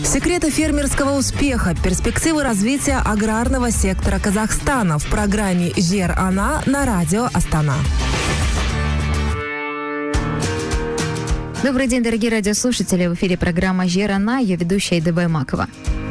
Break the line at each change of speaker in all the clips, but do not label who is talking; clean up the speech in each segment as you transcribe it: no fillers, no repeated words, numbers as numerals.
Секреты фермерского успеха, перспективы развития аграрного сектора Казахстана в программе «Жер-Ана» на радио Астана.
Добрый день, дорогие радиослушатели. В эфире программа «Жер-Ана», ее ведущая Ида Баймакова.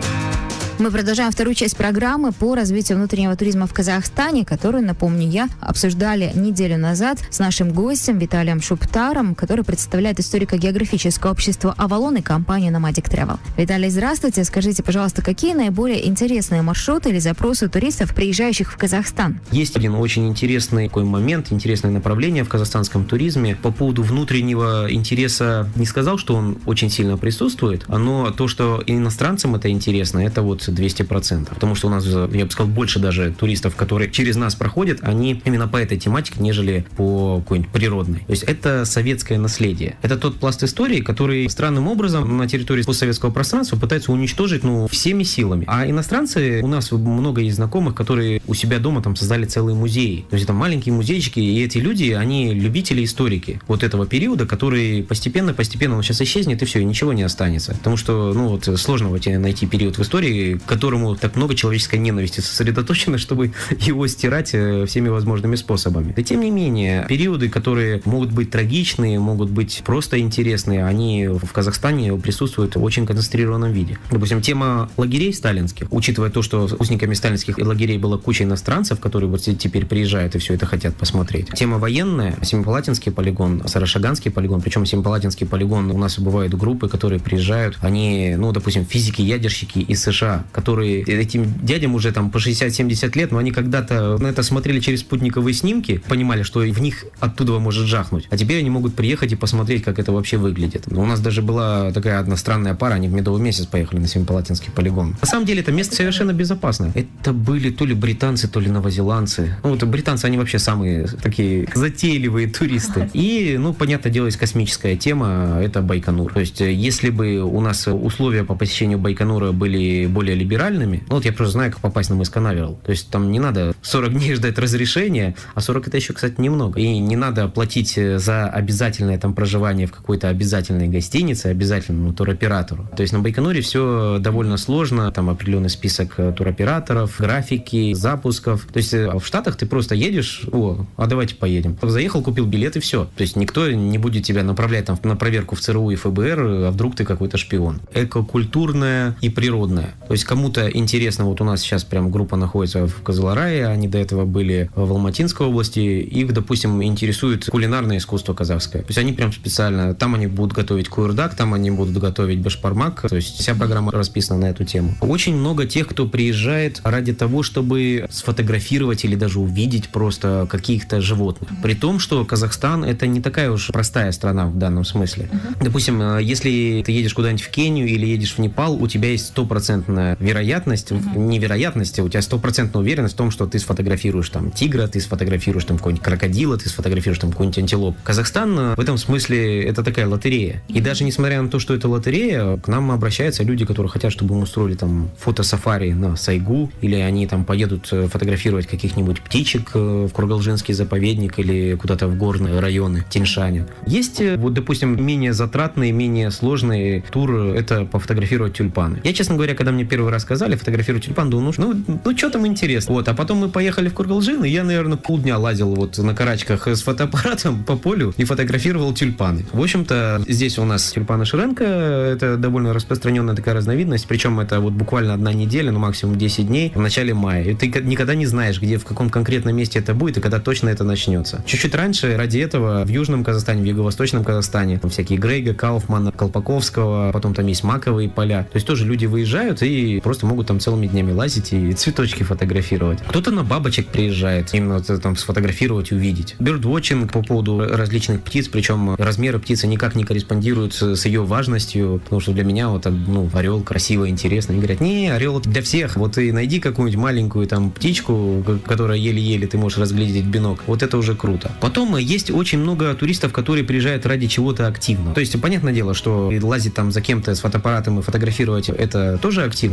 Мы продолжаем вторую часть программы по развитию внутреннего туризма в Казахстане, которую, напомню я, обсуждали неделю назад с нашим гостем Виталием Шуптаром, который представляет историко-географическое общество «Авалон» и компанию Nomadic Travel. Виталий, здравствуйте. Скажите, пожалуйста, какие наиболее интересные маршруты или запросы туристов, приезжающих в Казахстан?
Есть один очень интересный такой момент, интересное направление в казахстанском туризме. По поводу внутреннего интереса не сказал, что он очень сильно присутствует, но то, что иностранцам это интересно, это вот 200%. Потому что у нас, я бы сказал, больше даже туристов, которые через нас проходят, они именно по этой тематике, нежели по какой-нибудь природной. То есть это советское наследие. Это тот пласт истории, который странным образом на территории постсоветского пространства пытаются уничтожить, всеми силами. А иностранцы, у нас много есть знакомых, которые у себя дома там создали целые музеи. То есть это маленькие музейчики, и эти люди, они любители историки вот этого периода, который постепенно он сейчас исчезнет, и все, и ничего не останется. Потому что, сложно найти период в истории, к которому так много человеческой ненависти сосредоточено, чтобы его стирать всеми возможными способами. И тем не менее, периоды, которые могут быть трагичные, могут быть просто интересные, они в Казахстане присутствуют в очень концентрированном виде. Допустим, тема лагерей сталинских, учитывая то, что узниками сталинских лагерей была куча иностранцев, которые вот теперь приезжают и все это хотят посмотреть. Тема военная, Семипалатинский полигон, Сарашаганский полигон, причем Семипалатинский полигон, у нас бывают группы, которые приезжают, они, допустим, физики-ядерщики из США, которые этим дядям уже там по 60-70 лет, но они когда-то на это смотрели через спутниковые снимки, понимали, что в них оттуда может жахнуть. А теперь они могут приехать и посмотреть, как это вообще выглядит. У нас даже была такая одна странная пара, они в медовый месяц поехали на Семипалатинский полигон. На самом деле это место совершенно безопасное. Это были то ли британцы, то ли новозеландцы. Британцы, они вообще самые такие затейливые туристы. И, понятное дело, есть космическая тема, это Байконур. То есть, если бы у нас условия по посещению Байконура были более либеральными. Я просто знаю, как попасть на мыс Канаверал. То есть там не надо 40 дней ждать разрешения, а 40 это еще, кстати, немного. И не надо платить за обязательное там проживание в какой-то обязательной гостинице, обязательному туроператору. То есть на Байконуре все довольно сложно, там определенный список туроператоров, графики, запусков. То есть в Штатах ты просто едешь, а давайте поедем. Заехал, купил билет и все. То есть никто не будет тебя направлять там на проверку в ЦРУ и ФБР, а вдруг ты какой-то шпион. Экокультурное и природное. То есть кому-то интересно, у нас сейчас прям группа находится в Кызыларае, они до этого были в Алматинской области, их, допустим, интересует кулинарное искусство казахское. То есть они прям специально, там они будут готовить куырдак, там они будут готовить бешпармак, то есть вся программа расписана на эту тему. Очень много тех, кто приезжает ради того, чтобы сфотографировать или даже увидеть просто каких-то животных. При том, что Казахстан это не такая уж простая страна в данном смысле. Допустим, если ты едешь куда-нибудь в Кению или едешь в Непал, у тебя есть 100% вероятность, невероятность, у тебя 100% уверенность в том, что ты сфотографируешь там тигра, ты сфотографируешь там какого-нибудь крокодила, ты сфотографируешь там какой-нибудь антилоп. Казахстан в этом смысле это такая лотерея. И даже несмотря на то, что это лотерея, к нам обращаются люди, которые хотят, чтобы мы устроили там фотосафари на Сайгу, или они там поедут фотографировать каких-нибудь птичек в Кургалжинский заповедник или куда-то в горные районы Тянь-Шаня. Есть, допустим, менее затратный, менее сложный тур, это пофотографировать тюльпаны. Я, честно говоря, когда мне первый раз сказали фотографировать тюльпан, думал, что там интересно. А потом мы поехали в Кургалжин, и я, наверное, полдня лазил на карачках с фотоаппаратом по полю и фотографировал тюльпаны. В общем-то, здесь у нас тюльпаны Ширенко, это довольно распространенная такая разновидность, причем это буквально 1 неделя, максимум 10 дней в начале мая. И ты никогда не знаешь, в каком конкретном месте это будет и когда точно это начнется. Чуть-чуть раньше ради этого в Южном Казахстане, в Юго-Восточном Казахстане, там всякие Грейга, Кауфмана, Колпаковского, потом там есть маковые поля. То есть тоже люди выезжают и просто могут там целыми днями лазить и цветочки фотографировать. Кто-то на бабочек приезжает, именно там сфотографировать и увидеть. Бёрдвотчинг по поводу различных птиц, причем размеры птицы никак не корреспондируют с ее важностью, потому что для меня орел красиво, интересно. Они говорят, не, орел для всех. Ты найди какую-нибудь маленькую там птичку, которая еле-еле ты можешь разглядеть в бинокл. Это уже круто. Потом есть очень много туристов, которые приезжают ради чего-то активного. То есть, понятное дело, что лазить там за кем-то с фотоаппаратом и фотографировать это тоже активно.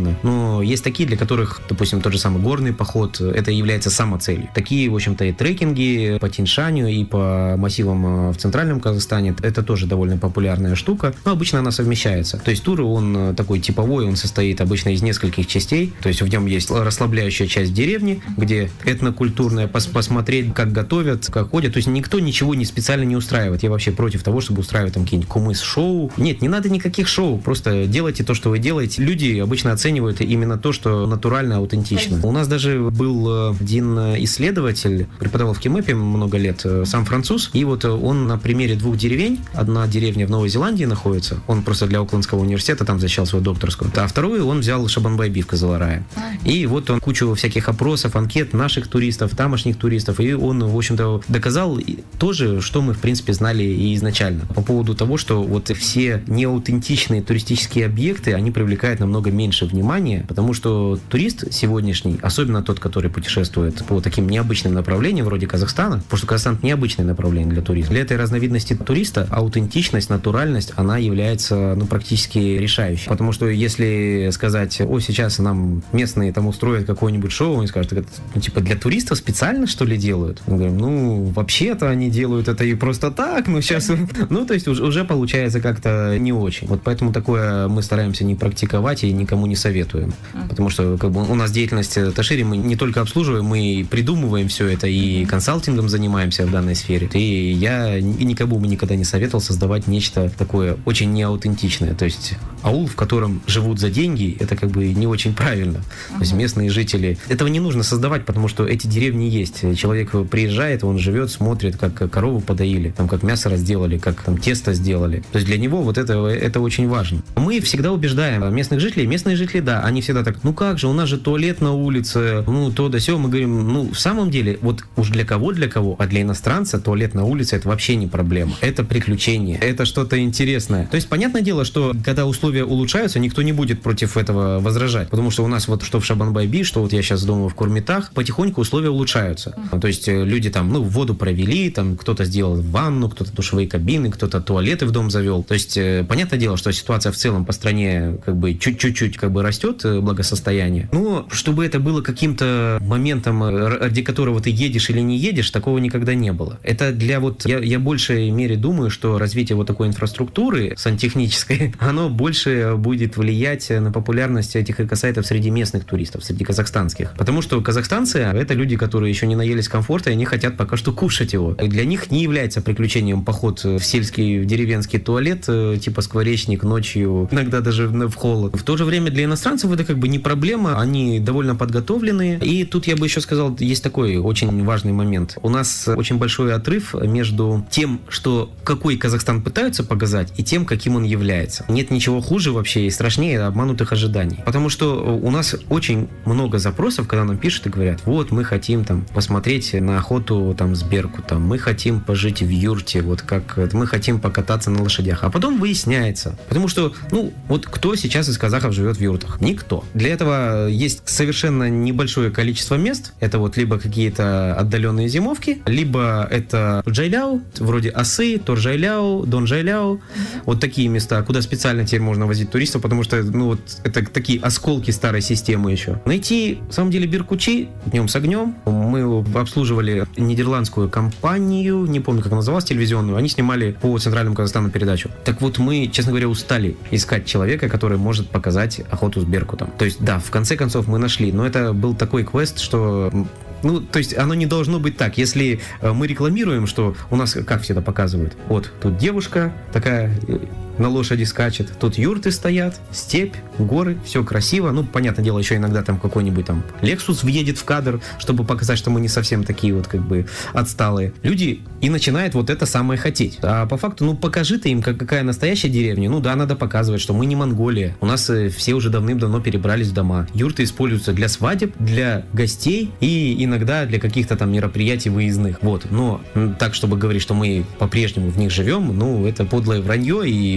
безусловно. Но есть такие, для которых, допустим, тот же самый горный поход, это является самоцелью. Такие, в общем-то, и трекинги по Тянь-Шаню, и по массивам в центральном Казахстане, это тоже довольно популярная штука, но обычно она совмещается. То есть тур, он такой типовой, он состоит обычно из нескольких частей, то есть в нем есть расслабляющая часть в деревне, где этнокультурная, посмотреть, как готовят, как ходят, то есть никто ничего не специально не устраивает. Я вообще против того, чтобы устраивать там какие-нибудь кумыс-шоу. Нет, не надо никаких шоу, просто делайте то, что вы делаете. Люди обычно оценивают именно то, что натурально, аутентично. У нас даже был один исследователь, преподавал в КИМЭПе много лет, сам француз, и вот он на примере 2 деревень, одна деревня в Новой Зеландии находится, он просто для Оклендского университета там защищал свою докторскую, а вторую он взял Шабанбайби в Кызыларае. И вот он кучу всяких опросов, анкет наших туристов, тамошних туристов, и он, в общем-то, доказал тоже, что мы, в принципе, знали и изначально. По поводу того, что вот все неаутентичные туристические объекты, они привлекают намного меньше внимания, потому что турист сегодняшний, особенно тот, который путешествует по таким необычным направлениям, вроде Казахстана, потому что Казахстан — необычное направление для туризма. Для этой разновидности туриста аутентичность, натуральность, она является, практически решающей. Потому что если сказать, сейчас нам местные там устроят какое-нибудь шоу, они скажут, это, для туристов специально, что ли, делают? Мы говорим, вообще-то они делают это и просто так, сейчас... то есть уже получается как-то не очень. Вот поэтому такое мы стараемся не практиковать и никому не советуем. Потому что у нас деятельность Ташири, мы не только обслуживаем, мы и придумываем все это, и консалтингом занимаемся в данной сфере. И я никому бы никогда не советовал создавать нечто такое очень неаутентичное. То есть аул, в котором живут за деньги, это не очень правильно. То есть местные жители... Этого не нужно создавать, потому что эти деревни есть. Человек приезжает, он живет, смотрит, как корову подоили, как мясо разделали, как тесто сделали. То есть для него это очень важно. Мы всегда убеждаем местных жителей. Местные жители, да, они всегда так, как же, у нас же туалет на улице, то да сё. Мы говорим, в самом деле, вот уж для кого, а для иностранца туалет на улице — это вообще не проблема. Это приключение, это что-то интересное. То есть понятное дело, что когда условия улучшаются, никто не будет против этого возражать. Потому что у нас что в Шабанбайби, что я сейчас думаю в Курмитах, потихоньку условия улучшаются. То есть люди воду провели, кто-то сделал ванну, кто-то душевые кабины, кто-то туалеты в дом завел. То есть понятное дело, что ситуация в целом по стране чуть-чуть растет, благосостояние. Но чтобы это было каким-то моментом, ради которого ты едешь или не едешь, такого никогда не было. Это для я в большей мере думаю, что развитие такой инфраструктуры сантехнической, оно больше будет влиять на популярность этих экосайтов среди местных туристов, среди казахстанских. Потому что казахстанцы — это люди, которые еще не наелись комфорта, и они хотят пока что кушать его. И для них не является приключением поход в сельский, в деревенский туалет, типа скворечник ночью, иногда даже в холод. В то же время для иностранцев это не проблема, они довольно подготовленные. И тут я бы еще сказал, есть такой очень важный момент. У нас очень большой отрыв между тем, какой Казахстан пытаются показать, и тем, каким он является. Нет ничего хуже вообще и страшнее обманутых ожиданий. Потому что у нас очень много запросов, когда нам пишут и говорят, мы хотим посмотреть на охоту с беркутом, мы хотим пожить в юрте, мы хотим покататься на лошадях. А потом выясняется, потому что, кто сейчас из казахов живет в юртах? Никто. Для этого есть совершенно небольшое количество мест. Это либо какие-то отдаленные зимовки, либо это джайляу, вроде Осы, Торжайляу, Донжайляу. Такие места, куда специально теперь можно возить туристов, потому что, это такие осколки старой системы еще. Найти, на самом деле, беркучи днем с огнем. Мы обслуживали нидерландскую компанию, не помню, как она называлась, телевизионную. Они снимали по Центральному Казахстану передачу. Так мы, честно говоря, устали искать человека, который может показать охоту с беркутом. То есть, да, в конце концов мы нашли, но это был такой квест, что... то есть оно не должно быть так. Если мы рекламируем, что у нас, как все это показывают, тут девушка такая на лошади скачет, тут юрты стоят, степь, горы, все красиво. Понятное дело, еще иногда какой-нибудь Lexus въедет в кадр, чтобы показать, что мы не совсем такие отсталые. Люди и начинают это самое хотеть. А по факту, покажи ты им, какая настоящая деревня. Да, надо показывать, что мы не Монголия. У нас все уже давным-давно перебрались в дома. Юрты используются для свадеб, для гостей и иногда для каких-то мероприятий выездных. Но так, чтобы говорить, что мы по-прежнему в них живем, это подлое вранье, и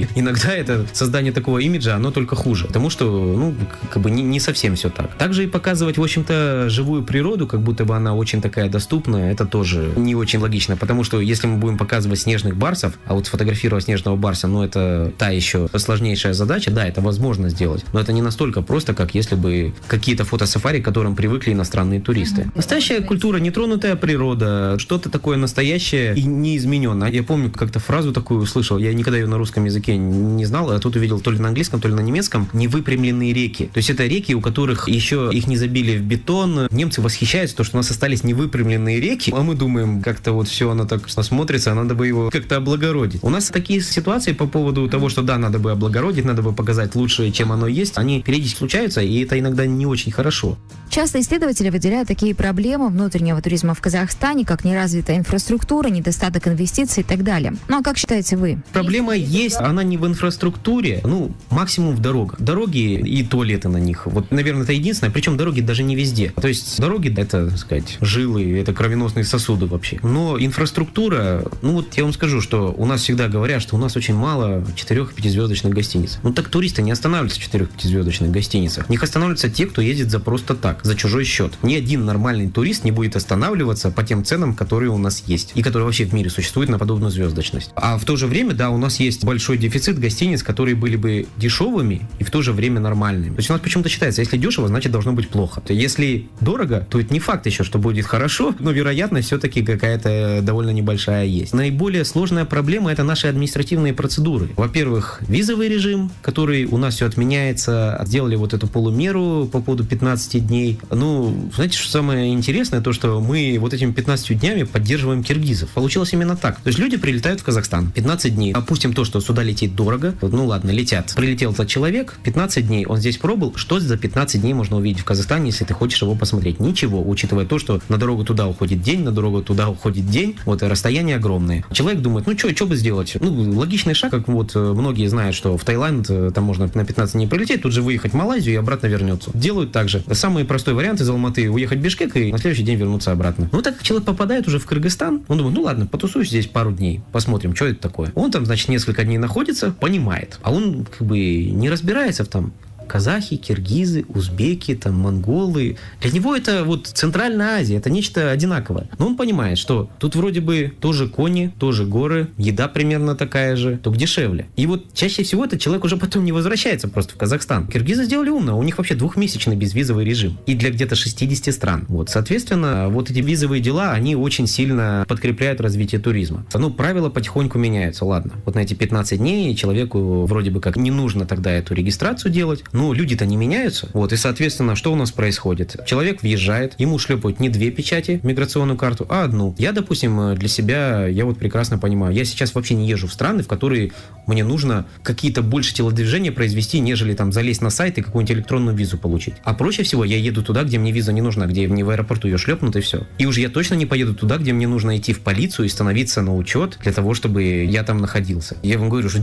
иногда это создание такого имиджа, оно только хуже, потому что, не совсем все так. Также и показывать, в общем-то, живую природу, как будто бы она очень такая доступная, это тоже не очень логично, потому что если мы будем показывать снежных барсов, а вот сфотографировать снежного барса, это та еще сложнейшая задача, да, это возможно сделать, но это не настолько просто, как если бы какие-то фотосафари, к которым привыкли иностранные туристы. Настоящая культура, нетронутая природа, что-то такое настоящее и неизмененное. Я помню, как-то фразу такую услышал, я никогда ее на русском языке не знал, а тут увидел то ли на английском, то ли на немецком, невыпрямленные реки. То есть это реки, у которых еще их не забили в бетон. Немцы восхищаются, что у нас остались невыпрямленные реки, а мы думаем, как-то вот все оно так смотрится, а надо бы его как-то облагородить. У нас такие ситуации по поводу того, что да, надо бы облагородить, надо бы показать лучше, чем оно есть, они периодически случаются, и это иногда не очень хорошо.
Часто исследователи выделяют такие проблемы внутреннего туризма в Казахстане, как неразвитая инфраструктура, недостаток инвестиций и так далее. Ну а как считаете вы?
Проблема есть, она не в инфраструктуре, максимум в дорогах. Дороги и туалеты на них. Вот, наверное, это единственное, причем дороги даже не везде. То есть дороги, это, так сказать, жилы, это кровеносные сосуды вообще. Но инфраструктура, я вам скажу, что у нас всегда говорят, что у нас очень мало 4-5-звездочных гостиниц. Так туристы не останавливаются в 4-5-звездочных гостиницах. В них останавливаются те, кто ездит за просто так, за чужой счет. Ни один нормальный турист не будет останавливаться по тем ценам, которые у нас есть, и которые вообще в мире существуют на подобную звездочность. А в то же время, да, у нас есть большой дефицит гостиниц, которые были бы дешевыми и в то же время нормальными. То есть у нас почему-то считается, если дешево, значит должно быть плохо. Если дорого, то это не факт еще, что будет хорошо, но вероятность все-таки какая-то довольно небольшая есть. Наиболее сложная проблема — это наши административные процедуры. Во-первых, визовый режим, который у нас все отменяется, сделали вот эту полумеру по поводу 15 дней. Знаете, что самое интересное, то, что мы вот этими 15 днями поддерживаем киргизов. Получилось именно так. То есть люди прилетают в Казахстан 15 дней. Опустим то, что сюда лететь дорого. Ладно, летят. Прилетел этот человек, 15 дней он здесь пробыл. Что за 15 дней можно увидеть в Казахстане, если ты хочешь его посмотреть? Ничего, учитывая то, что на дорогу туда уходит день, на дорогу туда уходит день. Расстояние огромное. Человек думает, что бы сделать? Логичный шаг, как многие знают, что в Таиланд там можно на 15 дней прилететь, тут же выехать в Малайзию и обратно вернется. Делают так же. Самый простой вариант из Алматы — уехать в Бишкек и на следующий день вернуться обратно. Так как человек попадает уже в Кыргызстан, он думает, ладно, потусуюсь здесь пару дней, посмотрим, что это такое. Он там, несколько дней находится, понимает. А он не разбирается в казахи, киргизы, узбеки, монголы. Для него это Центральная Азия, это нечто одинаковое. Но он понимает, что тут вроде бы тоже кони, тоже горы, еда примерно такая же, только дешевле. И чаще всего этот человек уже потом не возвращается просто в Казахстан. Киргизы сделали умно, у них вообще 2-месячный безвизовый режим. И для где-то 60 стран. Соответственно, эти визовые дела, они очень сильно подкрепляют развитие туризма. Правила потихоньку меняются, ладно. На эти 15 дней человеку вроде бы как не нужно тогда эту регистрацию делать. Люди-то не меняются. И, соответственно, что у нас происходит? Человек въезжает, ему шлепают не 2 печати, миграционную карту, а 1. Я, допустим, для себя, я прекрасно понимаю, я сейчас вообще не езжу в страны, в которые мне нужно какие-то больше телодвижения произвести, нежели залезть на сайт и какую-нибудь электронную визу получить. А проще всего я еду туда, где мне виза не нужна, где мне в аэропорту ее шлепнут и все. И уже я точно не поеду туда, где мне нужно идти в полицию и становиться на учет для того, чтобы я там находился. Я вам говорю, что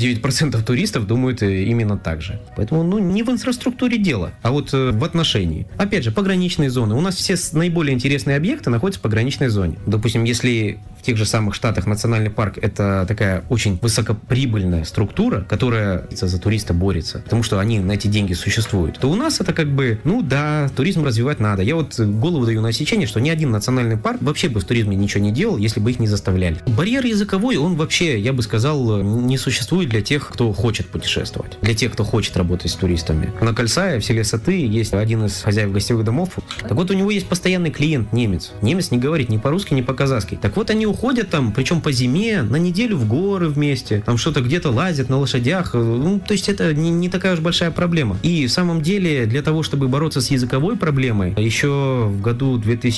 99% туристов думают именно так же. Поэтому, не в инфраструктуре дело, а в отношении. Опять же, пограничные зоны. У нас все наиболее интересные объекты находятся в пограничной зоне. Допустим, если в тех же самых Штатах национальный парк — это такая очень высокоприбыльная структура, которая за туриста борется, потому что они на эти деньги существуют, то у нас это туризм развивать надо. Я голову даю на отсечение, что ни один национальный парк вообще бы в туризме ничего не делал, если бы их не заставляли. Барьер языковой, он вообще, я бы сказал, не существует для тех, кто хочет путешествовать, для тех, кто хочет работать с туристами. На Кальсае, в селе Саты, есть один из хозяев гостевых домов. Так у него есть постоянный клиент немец. Немец не говорит ни по-русски, ни по-казахски. Так они уходят причем по зиме, на неделю в горы вместе, что-то где-то лазят на лошадях. То есть это не такая уж большая проблема. И в самом деле, для того, чтобы бороться с языковой проблемой, еще в году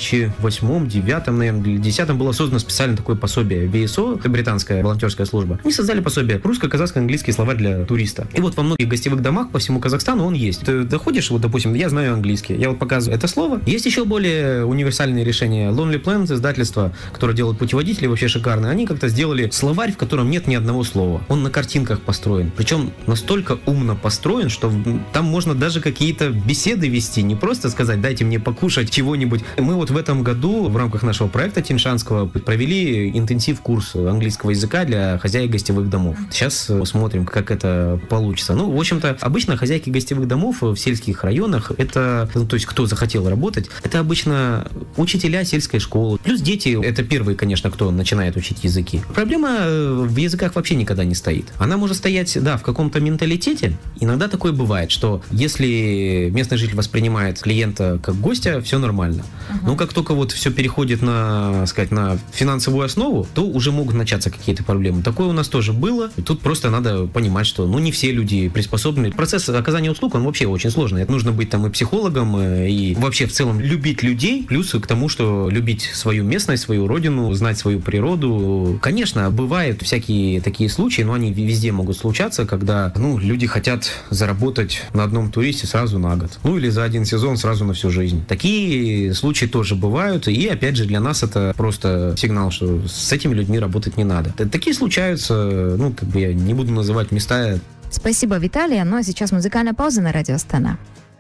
2008-2009, наверное, 2010 было создано специально такое пособие ВСО, это британская волонтерская служба. Они создали пособие русско-казахско-английский словарь для туриста. И во многих гостевых домах по всему Казахстану он есть. Ты доходишь, допустим, я знаю английский, я показываю это слово. Есть еще более универсальные решения. Lonely Planet, издательство, которое делает путеводители, руководители вообще шикарные. Они как-то сделали словарь, в котором нет ни одного слова. Он на картинках построен. Причем настолько умно построен, что там можно даже какие-то беседы вести. Не просто сказать, дайте мне покушать чего-нибудь. Мы вот в этом году в рамках нашего проекта Тиньшанского провели интенсив-курс английского языка для хозяек гостевых домов. Сейчас смотрим, как это получится. Ну, в общем-то, обычно хозяйки гостевых домов в сельских районах, это, ну, то есть кто захотел работать, это обычно учителя сельской школы. Плюс дети, это первые, конечно, кто начинает учить языки. Проблема в языках вообще никогда не стоит. Она может стоять, да, в каком-то менталитете. Иногда такое бывает, что если местный житель воспринимает клиента как гостя, все нормально. Но как только вот все переходит на, сказать, на финансовую основу, то уже могут начаться какие-то проблемы. Такое у нас тоже было. И тут просто надо понимать, что, ну, не все люди приспособлены. Процесс оказания услуг, он вообще очень сложный. Это нужно быть там и психологом, и вообще в целом любить людей, плюс к тому, что любить свою местность, свою родину, знать свою природу. Конечно, бывают всякие такие случаи, но они везде могут случаться, когда, ну, люди хотят заработать на одном туристе сразу на год. Ну, или за один сезон сразу на всю жизнь. Такие случаи тоже бывают, и, опять же, для нас это просто сигнал, что с этими людьми работать не надо. Такие случаются, ну, как бы я не буду называть места.
Спасибо, Виталий. Ну, а сейчас музыкальная пауза на радио Астана.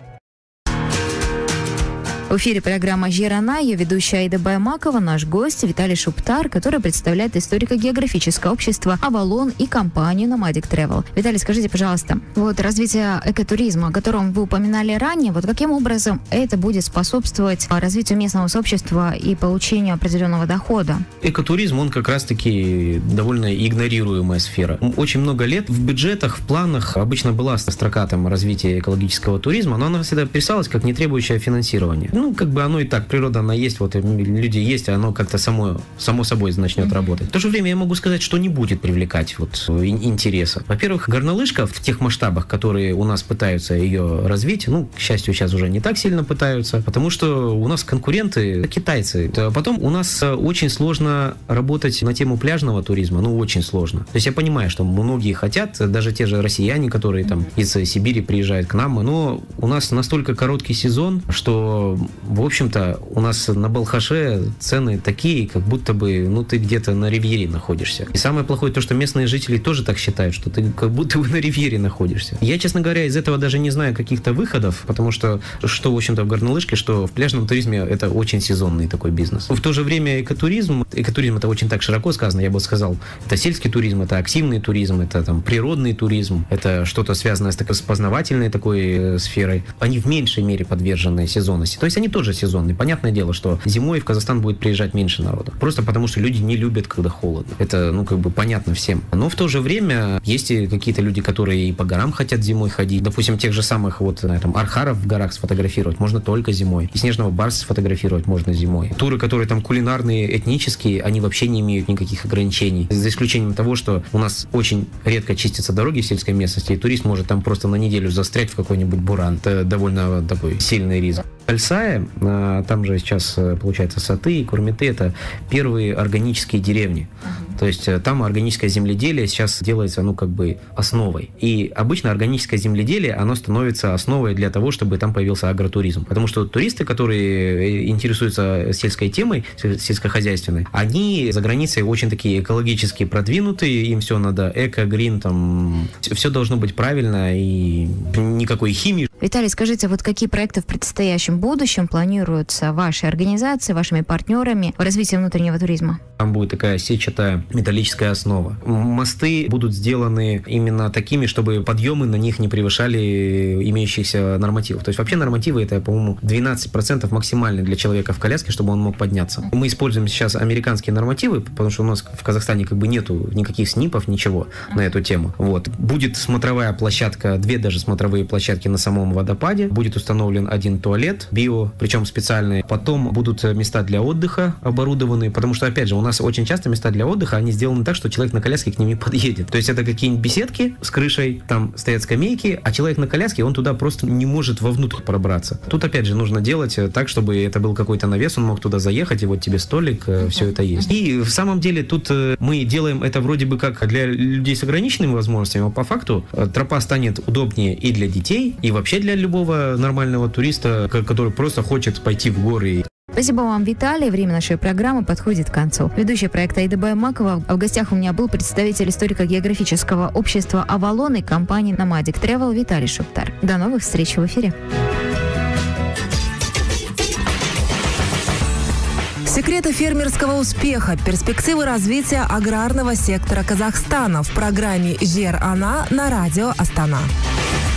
В эфире программа «Жир-Ана», ее ведущая Аида Баймакова, наш гость Виталий Шуптар, который представляет историко-географическое общество «Авалон» и компанию «Nomadic Travel». Виталий, скажите, пожалуйста, вот развитие экотуризма, о котором вы упоминали ранее, вот каким образом это будет способствовать развитию местного сообщества и получению определенного дохода?
Экотуризм, он как раз-таки довольно игнорируемая сфера. Очень много лет в бюджетах, в планах обычно была строка там развития экологического туризма, но она всегда писалась как не требующая финансирования. Ну, как бы оно и так, природа она есть, вот люди есть, а оно как-то само собой начнет работать. В то же время я могу сказать, что не будет привлекать вот интереса. Во-первых, горнолыжка в тех масштабах, которые у нас пытаются ее развить, ну, к счастью, сейчас уже не так сильно пытаются, потому что у нас конкуренты китайцы. А потом у нас очень сложно работать на тему пляжного туризма, ну, очень сложно. То есть я понимаю, что многие хотят, даже те же россияне, которые там из Сибири приезжают к нам, но у нас настолько короткий сезон, что в общем-то, у нас на Балхаше цены такие, как будто бы, ну, ты где-то на ривьере находишься. И самое плохое то, что местные жители тоже так считают, что ты как будто бы на ривьере находишься. Я, честно говоря, из этого даже не знаю каких-то выходов, потому что, в общем-то, в горнолыжке, что в пляжном туризме это очень сезонный такой бизнес. В то же время экотуризм это очень так широко сказано, я бы сказал, это сельский туризм, это активный туризм, это там природный туризм, это что-то связанное с познавательной такой сферой. Они в меньшей мере подвержены сезонности. То есть они тоже сезонные. Понятное дело, что зимой в Казахстан будет приезжать меньше народу. Просто потому, что люди не любят, когда холодно. Это, ну, как бы понятно всем. Но в то же время есть и какие-то люди, которые и по горам хотят зимой ходить. Допустим, тех же самых вот, там, архаров в горах сфотографировать можно только зимой. И снежного барса сфотографировать можно зимой. Туры, которые там кулинарные, этнические, они вообще не имеют никаких ограничений. За исключением того, что у нас очень редко чистятся дороги в сельской местности, и турист может там просто на неделю застрять в какой-нибудь буран. Это довольно такой сильный риск. Альсая, там же сейчас, получается, Саты и Курмиты, это первые органические деревни. То есть там органическое земледелие сейчас делается, ну, как бы основой. И обычно органическое земледелие, оно становится основой для того, чтобы там появился агротуризм. Потому что туристы, которые интересуются сельской темой, сельскохозяйственной, они за границей очень такие экологически продвинутые, им все надо эко, грин, там, все должно быть правильно и никакой химии.
Виталий, скажите, вот какие проекты в предстоящем будущем планируются вашей организацией, вашими партнерами в развитии внутреннего туризма?
Там будет такая сетчатая металлическая основа. Мосты будут сделаны именно такими, чтобы подъемы на них не превышали имеющихся нормативов. То есть вообще нормативы это, по-моему, 12% максимальный для человека в коляске, чтобы он мог подняться. Мы используем сейчас американские нормативы, потому что у нас в Казахстане как бы нету никаких СНИПов, ничего на эту тему. Вот. Будет смотровая площадка, 2 даже смотровые площадки на самом водопаде. Будет установлен 1 туалет, био, причем специальный. Потом будут места для отдыха оборудованы, потому что, опять же, у нас очень часто места для отдыха, они сделаны так, что человек на коляске к ним не подъедет. То есть это какие-нибудь беседки с крышей, там стоят скамейки, а человек на коляске, он туда просто не может вовнутрь пробраться. Тут, опять же, нужно делать так, чтобы это был какой-то навес, он мог туда заехать, и вот тебе столик, все это есть. И в самом деле тут мы делаем это вроде бы как для людей с ограниченными возможностями, а по факту тропа станет удобнее и для детей, и вообще для любого нормального туриста, который просто хочет пойти в горы.
Спасибо вам, Виталий. Время нашей программы подходит к концу. Ведущая проекта Аида Баймакова. А в гостях у меня был представитель историко-географического общества «Авалон» и компании «Nomadic Travel» Виталий Шуптар. До новых встреч в эфире.
Секреты фермерского успеха, перспективы развития аграрного сектора Казахстана в программе «Жер Ана» на радио Астана.